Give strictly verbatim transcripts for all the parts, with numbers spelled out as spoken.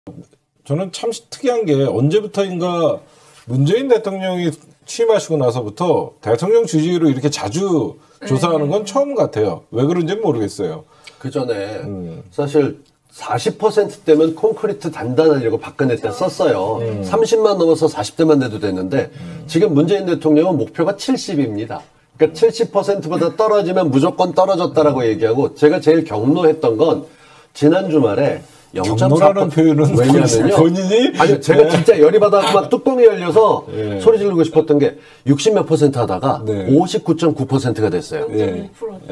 저는 참 특이한 게 언제부터인가 문재인 대통령이 취임하시고 나서부터 대통령 지지율을 이렇게 자주 조사하는 건 처음 같아요. 왜 그런지는 모르겠어요. 그 전에 음. 사실 사십 퍼센트대면 콘크리트 단단하려고 박근혜 때 썼어요. 음. 삼십만 넘어서 사십 대만 돼도 됐는데 음. 지금 문재인 대통령은 목표가 칠십입니다. 그러니까 칠십 퍼센트보다 떨어지면 무조건 떨어졌다라고 얘기하고 제가 제일 경노했던 건 지난 주말에 경노라는 표현은 왜냐면요. 본인이 아니 제가 네. 진짜 열이 받아서 막 뚜껑이 열려서 네. 소리 지르고 싶었던 게 육십 몇 퍼센트 하다가 네. 오십구 점 구 퍼센트가 됐어요. 네.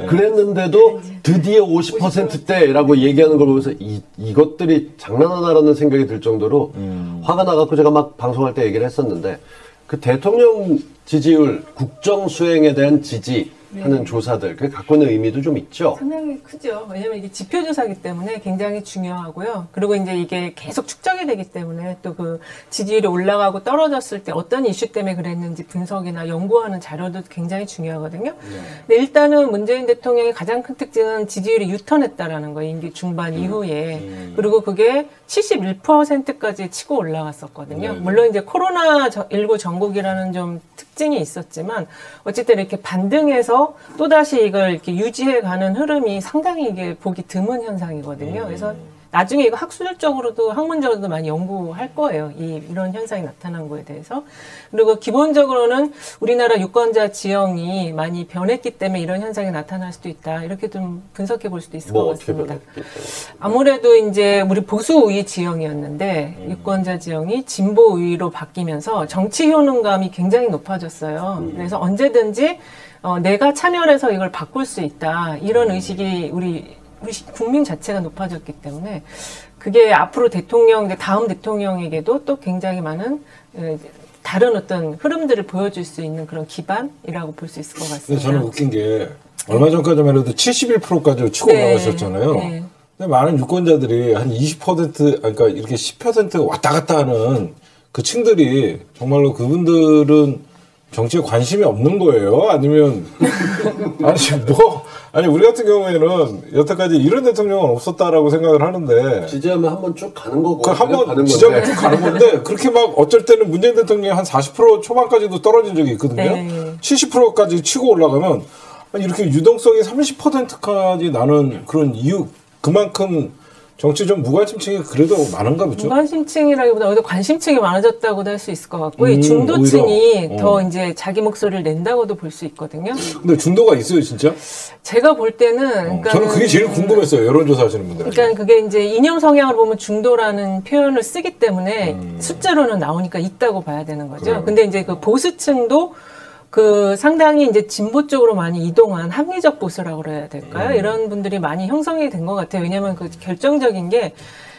그랬는데도 드디어 오십 퍼센트대라고 얘기하는 걸 보면서 이, 이것들이 장난하나라는 생각이 들 정도로 음. 화가 나갖고 제가 막 방송할 때 얘기를 했었는데 그 대통령 지지율, 국정 수행에 대한 지지 하는 네. 조사들, 그게 갖고 있는 의미도 좀 있죠? 상당히 크죠. 왜냐면 이게 지표조사이기 때문에 굉장히 중요하고요. 그리고 이제 이게 계속 축적이 되기 때문에 또 그 지지율이 올라가고 떨어졌을 때 어떤 이슈 때문에 그랬는지 분석이나 연구하는 자료도 굉장히 중요하거든요. 네. 근데 일단은 문재인 대통령의 가장 큰 특징은 지지율이 유턴했다라는 거예요. 임기 중반 음. 이후에. 음. 그리고 그게 칠십일 퍼센트까지 치고 올라갔었거든요. 네. 물론 이제 코로나십구 전국이라는 좀 특징이 있었지만 어쨌든 이렇게 반등해서 또다시 이걸 이렇게 유지해가는 흐름이 상당히 이게 보기 드문 현상이거든요. 그래서 나중에 이거 학술적으로도 학문적으로도 많이 연구할 거예요. 이, 이런 현상이 나타난 거에 대해서. 그리고 기본적으로는 우리나라 유권자 지형이 많이 변했기 때문에 이런 현상이 나타날 수도 있다. 이렇게 좀 분석해 볼 수도 있을 뭐 것 같습니다. 아무래도 이제 우리 보수 우위 지형이었는데 음. 유권자 지형이 진보 우위로 바뀌면서 정치 효능감이 굉장히 높아졌어요. 음. 그래서 언제든지 어, 내가 참여해서 이걸 바꿀 수 있다. 이런 의식이 우리 우리 국민 자체가 높아졌기 때문에 그게 앞으로 대통령, 다음 대통령에게도 또 굉장히 많은 다른 어떤 흐름들을 보여줄 수 있는 그런 기반이라고 볼 수 있을 것 같습니다. 근데 저는 웃긴 게 얼마 전까지만 해도 칠십일 퍼센트까지 치고 네. 올라가셨잖아요. 네. 근데 많은 유권자들이 한 이십 퍼센트, 그러니까 이렇게 십 퍼센트 왔다 갔다 하는 그 층들이 정말로 그분들은 정치에 관심이 없는 거예요? 아니면, 아니, 뭐, 아니, 우리 같은 경우에는 여태까지 이런 대통령은 없었다라고 생각을 하는데. 지지하면 한번 쭉 가는 거고. 그 한번 지지하면 쭉 가는 건데, 그렇게 막 어쩔 때는 문재인 대통령이 한 사십 퍼센트 초반까지도 떨어진 적이 있거든요. 네. 칠십 퍼센트까지 치고 올라가면, 아니, 이렇게 유동성이 삼십 퍼센트까지 나는 그런 이유, 그만큼 정치 좀 무관심층이 그래도 많은가 보죠? 무관심층이라기보다 오히려 관심층이 많아졌다고도 할 수 있을 것 같고, 음, 중도층이 오히려. 더 어. 이제 자기 목소리를 낸다고도 볼 수 있거든요. 근데 중도가 있어요, 진짜? 제가 볼 때는. 어. 그러니까 저는 그게 제일 궁금했어요, 여론조사 하시는 분들. 그러니까 그게 이제 이념 성향을 보면 중도라는 표현을 쓰기 때문에 음. 숫자로는 나오니까 있다고 봐야 되는 거죠. 그래요. 근데 이제 그 보수층도 그 상당히 이제 진보 쪽으로 많이 이동한 합리적 보수라고 그래야 될까요? 음. 이런 분들이 많이 형성이 된 것 같아요. 왜냐하면 그 결정적인 게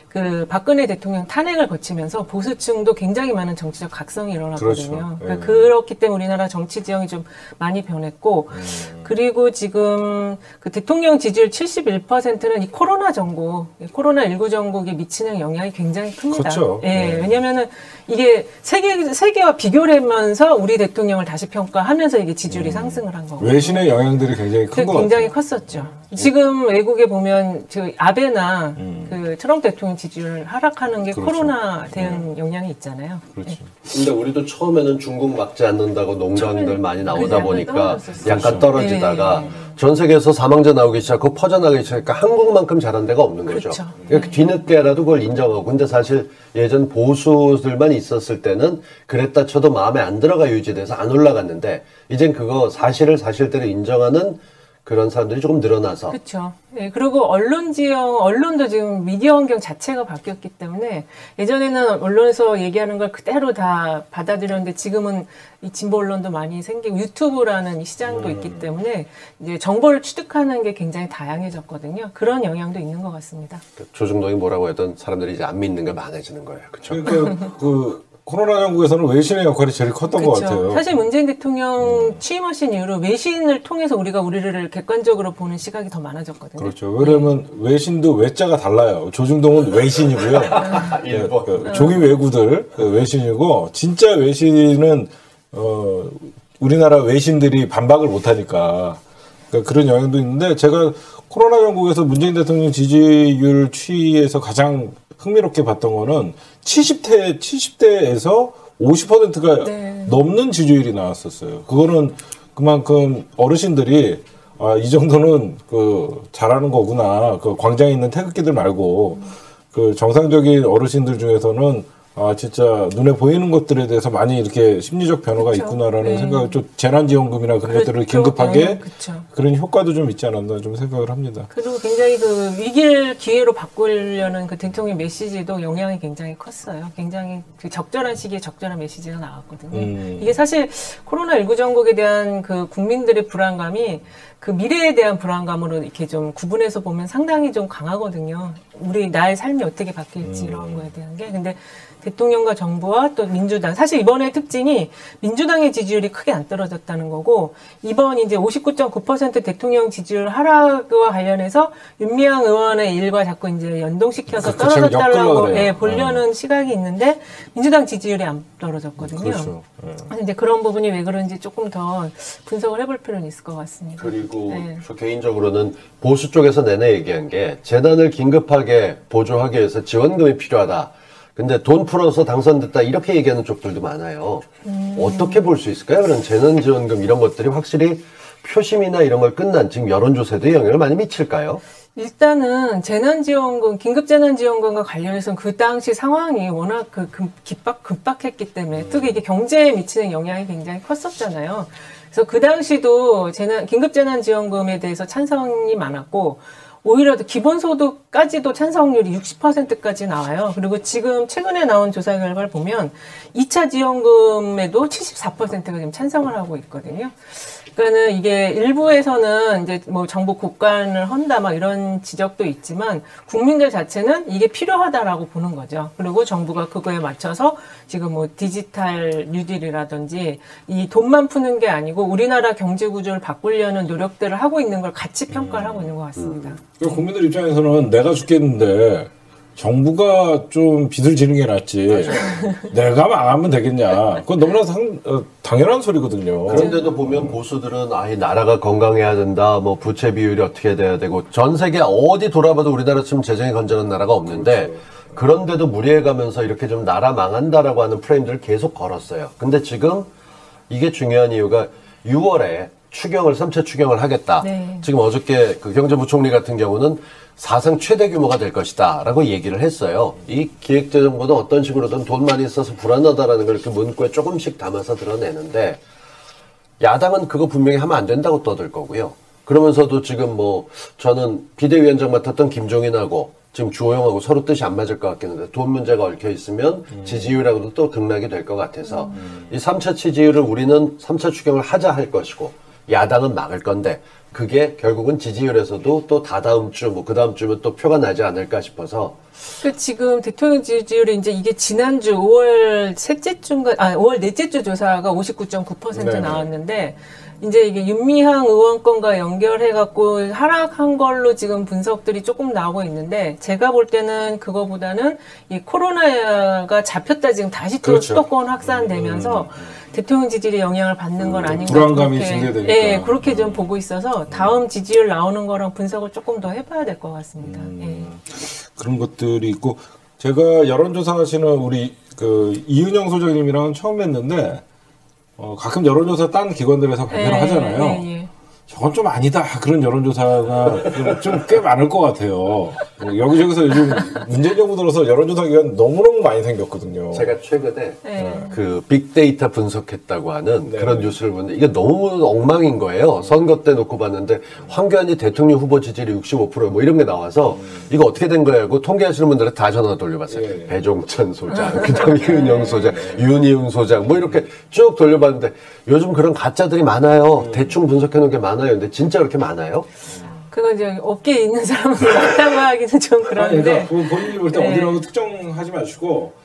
그 박근혜 대통령 탄핵을 거치면서 보수층도 굉장히 많은 정치적 각성이 일어났거든요. 그렇죠. 그러니까 네. 그렇기 때문에 우리나라 정치 지형이 좀 많이 변했고, 음. 그리고 지금 그 대통령 지지율 칠십일 퍼센트는 이 코로나 전국, 코로나십구 전국에 미치는 영향이 굉장히 큽니다. 그렇죠. 예, 네. 왜냐면은 이게 세계, 세계와 비교를 하면서 우리 대통령을 다시 평가하면서 이게 지지율이 음. 상승을 한 거고. 외신의 영향들이 굉장히 큰 것 같아요. 굉장히 컸었죠. 음. 지금 외국에 보면 저 아베나 음. 그 트럼프 대통령 지지율 하락하는 게 그렇죠. 코로나 대응 네. 영향이 있잖아요. 그렇죠. 네. 근데 우리도 처음에는 중국 막지 않는다고 농담들 많이 나오다 보니까 약간 떨어지다가 네. 전 세계에서 사망자 나오기 시작하고 퍼져나가기 시작하니까 한국만큼 잘한 데가 없는 거죠. 그렇죠. 그러니까 뒤늦게라도 그걸 인정하고. 근데 사실 예전 보수들만 있었을 때는 그랬다 쳐도 마음에 안 들어가 유지돼서 안 올라갔는데 이젠 그거 사실을 사실대로 인정하는 그런 사람들이 조금 늘어나서. 그렇죠. 네, 그리고 언론 지형, 언론도 지금 미디어 환경 자체가 바뀌었기 때문에 예전에는 언론에서 얘기하는 걸 그대로 다 받아들였는데 지금은 이 진보 언론도 많이 생기고 유튜브라는 시장도 음. 있기 때문에 이제 정보를 취득하는 게 굉장히 다양해졌거든요. 그런 영향도 있는 것 같습니다. 조중동이 뭐라고 했던 사람들이 이제 안 믿는 게 많아지는 거예요. 그렇죠. 그러니까 그 코로나 전국에서는 외신의 역할이 제일 컸던 그쵸. 것 같아요. 사실 문재인 대통령 음. 취임하신 이후로 외신을 통해서 우리가 우리를 객관적으로 보는 시각이 더 많아졌거든요. 그렇죠. 왜냐하면 네. 외신도 외자가 달라요. 조중동은 외신이고요. 네, 그 종이 외구들 그 외신이고 진짜 외신은 어, 우리나라 외신들이 반박을 못하니까 그러니까 그런 영향도 있는데 제가 코로나 전국에서 문재인 대통령 지지율 추이에서 가장 흥미롭게 봤던 거는 칠십 대, 칠십 대에서 오십 퍼센트가 네. 넘는 지지율이 나왔었어요. 그거는 그만큼 어르신들이 아, 이 정도는 그 잘하는 거구나. 그 광장에 있는 태극기들 말고 음. 그 정상적인 어르신들 중에서는 아 진짜 눈에 보이는 것들에 대해서 많이 이렇게 심리적 변화가 그쵸. 있구나라는 네. 생각을 좀 재난지원금이나 그런 그렇죠. 것들을 긴급하게 네. 그런 효과도 좀 있지 않았나 좀 생각을 합니다. 그리고 굉장히 그 위기를 기회로 바꾸려는 그 대통령 메시지도 영향이 굉장히 컸어요. 굉장히 그 적절한 시기에 적절한 메시지가 나왔거든요. 음. 이게 사실 코로나십구 전국에 대한 그 국민들의 불안감이 그 미래에 대한 불안감으로 이렇게 좀 구분해서 보면 상당히 좀 강하거든요. 우리 나의 삶이 어떻게 바뀔지 음. 이런 거에 대한 게. 근데 대통령과 정부와 또 민주당. 사실 이번의 특징이 민주당의 지지율이 크게 안 떨어졌다는 거고, 이번 이제 오십구 점 구 퍼센트 대통령 지지율 하락과 관련해서 윤미향 의원의 일과 자꾸 이제 연동시켜서 떨어졌다라고 예, 보려는 어. 시각이 있는데, 민주당 지지율이 안 떨어졌거든요. 그렇죠. 네. 그래서 이제 그런 부분이 왜 그런지 조금 더 분석을 해볼 필요는 있을 것 같습니다. 그리고 네. 저 개인적으로는 보수 쪽에서 내내 얘기한 게 재난을 긴급하게 보조하기 위해서 지원금이 필요하다. 근데 돈 풀어서 당선됐다 이렇게 얘기하는 쪽들도 많아요. 음. 어떻게 볼 수 있을까요? 그런 재난지원금 이런 것들이 확실히 표심이나 이런 걸 끝난 지금 여론조사에도 영향을 많이 미칠까요? 일단은 재난지원금, 긴급재난지원금과 관련해서는 그 당시 상황이 워낙 그 급박, 급박했기 때문에 음. 특히 이게 경제에 미치는 영향이 굉장히 컸었잖아요. 그래서 그 당시도 재난, 긴급재난지원금에 대해서 찬성이 많았고, 오히려 기본소득까지도 찬성률이 육십 퍼센트까지 나와요. 그리고 지금 최근에 나온 조사 결과를 보면 이 차 지원금에도 칠십사 퍼센트가 지금 찬성을 하고 있거든요. 그러니까는 이게 일부에서는 이제 뭐 정부 국간을 헌다 막 이런 지적도 있지만 국민들 자체는 이게 필요하다라고 보는 거죠. 그리고 정부가 그거에 맞춰서 지금 뭐 디지털 뉴딜이라든지 이 돈만 푸는 게 아니고 우리나라 경제 구조를 바꾸려는 노력들을 하고 있는 걸 같이 평가를 하고 있는 것 같습니다. 음. 국민들 입장에서는 내가 죽겠는데 정부가 좀 빚을 지는 게 낫지. 내가 망하면 되겠냐. 그건 너무나 상, 어, 당연한 소리거든요. 그런데도 보면 보수들은 아예 나라가 건강해야 된다. 뭐 부채 비율이 어떻게 돼야 되고 전 세계 어디 돌아봐도 우리나라처럼 재정이 건전한 나라가 없는데 그렇죠. 그런데도 무리해가면서 이렇게 좀 나라 망한다라고 하는 프레임들을 계속 걸었어요. 근데 지금 이게 중요한 이유가 유월에 추경을 삼 차 추경을 하겠다. 네. 지금 어저께 그 경제부총리 같은 경우는 사상 최대 규모가 될 것이다 라고 얘기를 했어요. 이 기획재정부는 어떤 식으로든 돈 많이 써서 불안하다라는 걸 이렇게 문구에 조금씩 담아서 드러내는데 야당은 그거 분명히 하면 안 된다고 떠들 거고요. 그러면서도 지금 뭐 저는 비대위원장 맡았던 김종인하고 지금 주호영하고 서로 뜻이 안 맞을 것 같긴 한데 돈 문제가 얽혀 있으면 음. 지지율하고도 또 등락이 될 것 같아서 음. 이 삼 차 지지율을 우리는 삼 차 추경을 하자 할 것이고 야당은 막을 건데 그게 결국은 지지율에서도 또 다다음 주, 뭐 그 다음 주면 또 표가 나지 않을까 싶어서. 그 지금 대통령 지지율이 이제 이게 지난주 오월 셋째 주인가, 아, 오월 넷째 주 조사가 오십구 점 구 퍼센트 네네. 나왔는데 이제 이게 윤미향 의원 건과 연결해갖고 하락한 걸로 지금 분석들이 조금 나오고 있는데 제가 볼 때는 그거보다는 이 코로나가 잡혔다 지금 다시 또 그렇죠. 수도권 확산되면서 음. 대통령 지지율에 영향을 받는 건 아닌가. 불안감이 증대되니까. 네, 그렇게 좀 보고 있어서 다음 지지율 나오는 거랑 분석을 조금 더 해봐야 될 것 같습니다. 음, 네. 그런 것들이 있고 제가 여론조사 하시는 우리 그 이은영 소장님이랑은 처음 뵀는데 어, 가끔 여론조사 딴 기관들에서 발표를 네, 하잖아요. 네, 네. 저건 좀 아니다. 그런 여론조사가 좀 꽤 많을 것 같아요. 여기저기서 요즘 문재인 정부 들어서 여론조사 기관 너무너무 많이 생겼거든요. 제가 최근에 네. 그 빅데이터 분석했다고 하는 네. 그런 뉴스를 보는데 이게 너무 엉망인 거예요. 선거 때 놓고 봤는데 황교안이 대통령 후보 지지율이 육십오 퍼센트 뭐 이런 게 나와서 음. 이거 어떻게 된 거야 하고 통계하시는 분들한테 다 전화 돌려봤어요. 네. 배종찬 소장, 그 다음에 이은영 소장, 네. 윤희웅 소장 뭐 이렇게 쭉 돌려봤는데 요즘 그런 가짜들이 많아요. 음. 대충 분석해놓은 게 많아요. 근데 진짜 그렇게 많아요? 그건 이제 업계에 있는 사람은 맞다고 하기는 좀 그런데. 아니, 그러니까 본인이 볼 때 네. 어디라고 특정하지 마시고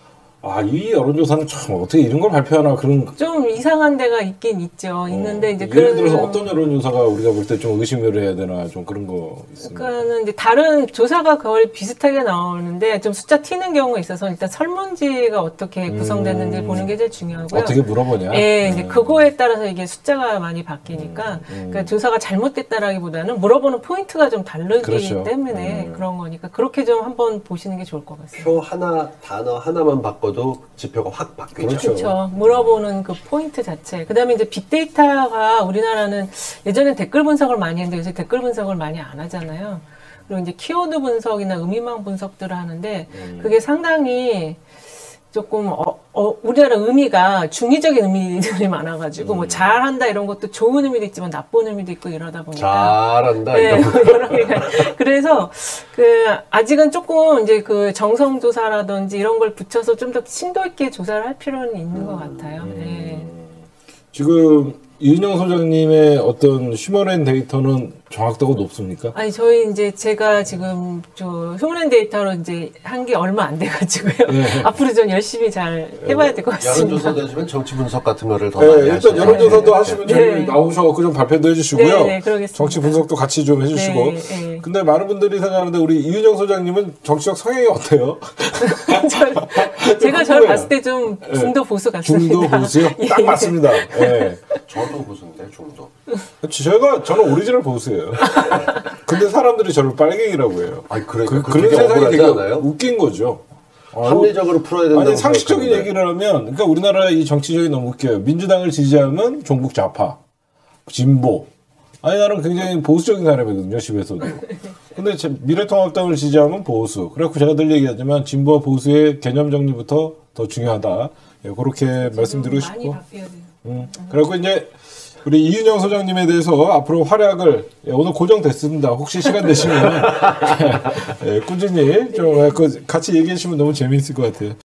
아, 이 여론조사는 참 어떻게 이런 걸 발표하나 그런 좀 이상한 데가 있긴 있죠. 있는데 어, 이제 예를 들어서 어떤 여론조사가 우리가 볼 때 좀 의심을 해야 되나 좀 그런 거 있습니다. 그러니까는 이제 다른 조사가 거의 비슷하게 나오는데 좀 숫자 튀는 경우가 있어서 일단 설문지가 어떻게 구성됐는지 음, 보는 게 제일 중요하고요. 어떻게 물어보냐? 네, 이제 음. 그거에 따라서 이게 숫자가 많이 바뀌니까 음, 음. 그러니까 조사가 잘못됐다라기보다는 물어보는 포인트가 좀 다르기 그렇죠. 때문에 음. 그런 거니까 그렇게 좀 한번 보시는 게 좋을 것 같습니다. 표 하나 단어 하나만 바꿔도 지표가 확 바뀌죠. 그렇죠. 그렇죠. 물어보는 그 포인트 자체. 그다음에 이제 빅데이터가 우리나라는 예전에 댓글 분석을 많이 했는데 요새 댓글 분석을 많이 안 하잖아요. 그리고 이제 키워드 분석이나 의미망 분석들을 하는데 음. 그게 상당히 조금 어, 어, 우리나라 의미가 중의적인 의미들이 많아가지고 음. 뭐 잘한다 이런 것도 좋은 의미도 있지만 나쁜 의미도 있고 이러다 보니까 잘한다 네, 여러 개가 그래서 그 아직은 조금 이제 그 정성 조사라든지 이런 걸 붙여서 좀 더 심도 있게 조사를 할 필요는 있는 음. 것 같아요. 음. 네. 지금 이은영 소장님의 어떤 휴먼앤 데이터는 정확도가 높습니까? 아니 저희 이제 제가 지금 저 휴먼앤 데이터로 이제 한 게 얼마 안 돼가지고요. 네. 앞으로 좀 열심히 잘 해봐야 될 것 같습니다. 여론조사 되시면 정치 분석 같은 거를 더 네, 많이 일단 하시죠. 여론조사도 네. 하시면 저희 네. 나오셔서 좀 발표도 해주시고요. 네, 네, 그러겠습니다. 정치 분석도 같이 좀 해주시고. 네, 네. 근데 많은 분들이 생각하는데 우리 이은영 소장님은 정치적 성향이 어때요? 저, 제가 저를 봤을 때 좀 중도 보수 같습니다. 중도 보수요? 딱 맞습니다. 네. 저도 보수인데 중도. 제가 저는 오리지널 보수예요. 근데 사람들이 저를 빨갱이라고 해요. 아니 그래 그, 그런 세상이 되게 않아요? 웃긴 거죠. 합리적으로 풀어야 된다고. 아니 상식적인 얘기를 하면, 그러니까 우리나라 이 정치적이 너무 웃겨요. 민주당을 지지하면 종북 좌파, 진보. 아니 나는 굉장히 보수적인 사람이거든요, 집에서도. 근데 제 미래통합당을 지지하면 보수. 그래갖고 제가 늘 얘기하지만 진보와 보수의 개념 정리부터 더 중요하다. 예, 그렇게 말씀드리고 싶고. 많이 바뀌어야 돼요. 음. 그리고 이제 우리 이은영 소장님에 대해서 앞으로 활약을, 예, 오늘 고정됐습니다. 혹시 시간 되시면 예, 꾸준히 좀 같이 얘기해 주시면 너무 재미있을 것 같아요.